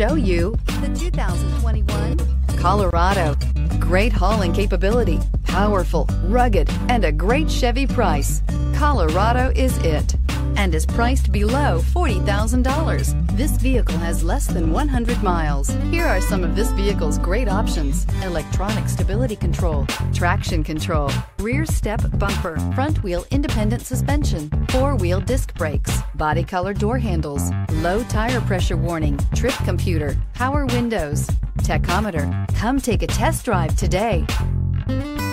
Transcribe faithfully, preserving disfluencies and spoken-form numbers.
show you the two thousand twenty-one Colorado. Great hauling capability, powerful, rugged, and a great Chevy price. Colorado is it, and is priced below forty thousand dollars. This vehicle has less than one hundred miles. Here are some of this vehicle's great options: electronic stability control, traction control, rear step bumper, front wheel independent suspension, four-wheel disc brakes, body color door handles, low tire pressure warning, trip computer, power windows, tachometer. Come take a test drive today.